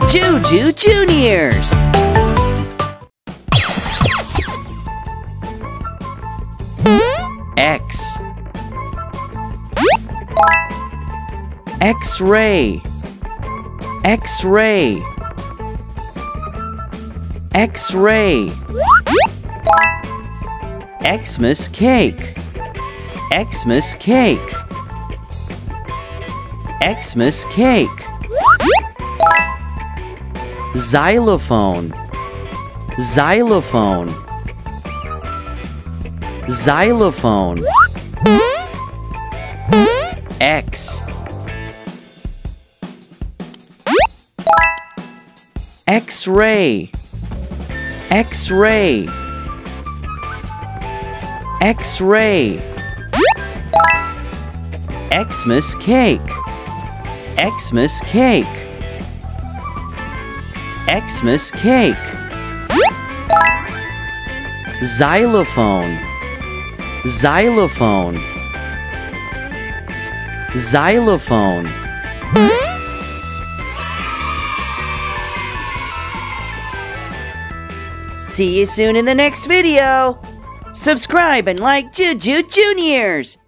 Juju Juniors. X. X-ray. X-ray. X-ray. Xmas cake. Xmas cake. Xmas cake. Xylophone. Xylophone. Xylophone. X. X-ray. X-ray. X-ray. Xmas cake. Xmas cake. Xmas cake. Xylophone. Xylophone. Xylophone. See you soon in the next video. Subscribe and like Juju Juniors.